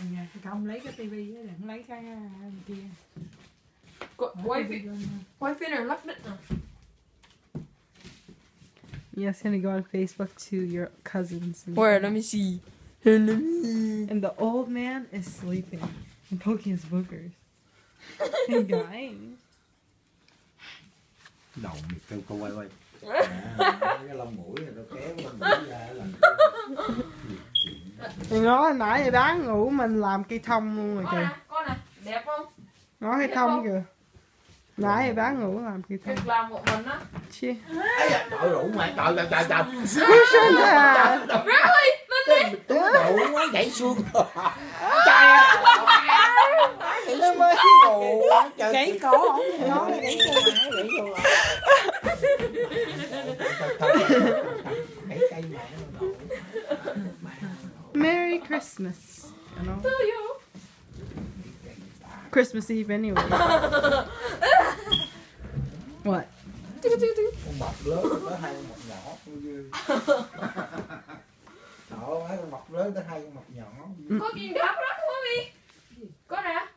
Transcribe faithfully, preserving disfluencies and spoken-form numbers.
nha, không lấy cái tivi á, đừng lấy cái kia. Quay phim, quay phim này lắc đít à? Yeah, it's gonna go on Facebook to your cousins. Where? Let me see. Let me see. And the old man is sleeping and poking his boogers. Hey guys. Đầu mày kêu cô quay quay. À, cái lông mũi này nó kéo lông mũi ra là. Thì ngó nãy giờ đáng ngủ mình làm cây thông luôn rồi kìa. Con nè, đẹp không? Ngó cây thông kìa. Nãy giờ đáng ngủ làm cây thông. Việc làm một mình á. Chi? Ấy da, trời rủ mày, trời trời trời trời. Cushion à. Really? Lên đi. Tú rủ nó gãy xương. Trời ơi. Em ơi. Gãy cổ không? Nó gãy cổ. Gãy xương à. Gãy cây mẹ nó đổ. Merry Christmas. You know? To you. Christmas Eve anyway. What? Con mập lớn tới hai con mập nhỏ. Trời ơi, con mập lớn tới hai con mập nhỏ. Có kiên đáp đó không mi? Có nè.